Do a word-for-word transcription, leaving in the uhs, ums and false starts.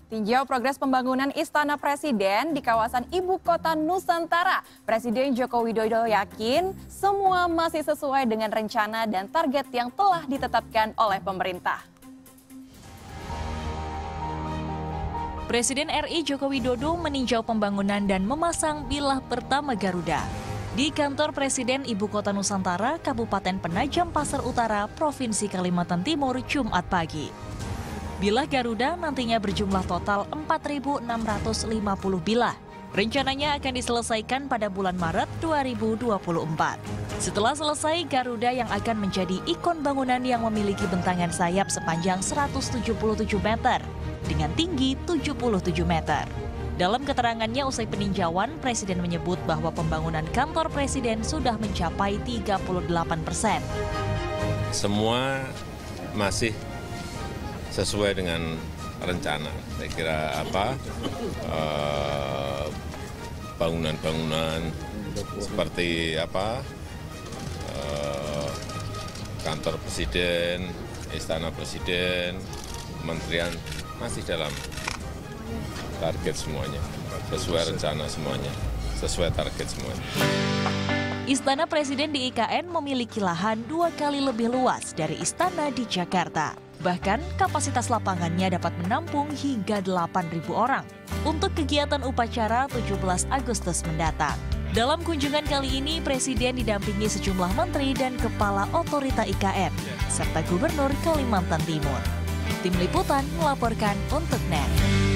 Tinjau progres pembangunan Istana Presiden di kawasan Ibu Kota Nusantara. Presiden Joko Widodo yakin semua masih sesuai dengan rencana dan target yang telah ditetapkan oleh pemerintah. Presiden R I Joko Widodo meninjau pembangunan dan memasang bilah pertama Garuda di kantor Presiden Ibu Kota Nusantara, Kabupaten Penajam Pasar Utara, Provinsi Kalimantan Timur, Jumat pagi. Bilah Garuda nantinya berjumlah total empat ribu enam ratus lima puluh bilah. Rencananya akan diselesaikan pada bulan Maret dua ribu dua puluh empat. Setelah selesai, Garuda yang akan menjadi ikon bangunan yang memiliki bentangan sayap sepanjang seratus tujuh puluh tujuh meter dengan tinggi tujuh puluh tujuh meter. Dalam keterangannya usai peninjauan, Presiden menyebut bahwa pembangunan kantor Presiden sudah mencapai tiga puluh delapan persen. Semua masih sesuai dengan rencana. Saya kira apa bangunan-bangunan uh, seperti apa uh, kantor Presiden, Istana Presiden, Kementerian masih dalam target semuanya, sesuai rencana semuanya, sesuai target semuanya. Istana Presiden di I K N memiliki lahan dua kali lebih luas dari istana di Jakarta. Bahkan kapasitas lapangannya dapat menampung hingga delapan ribu orang untuk kegiatan upacara tujuh belas Agustus mendatang. Dalam kunjungan kali ini, Presiden didampingi sejumlah menteri dan kepala otorita I K N, serta Gubernur Kalimantan Timur. Tim Liputan melaporkan untuk N E T.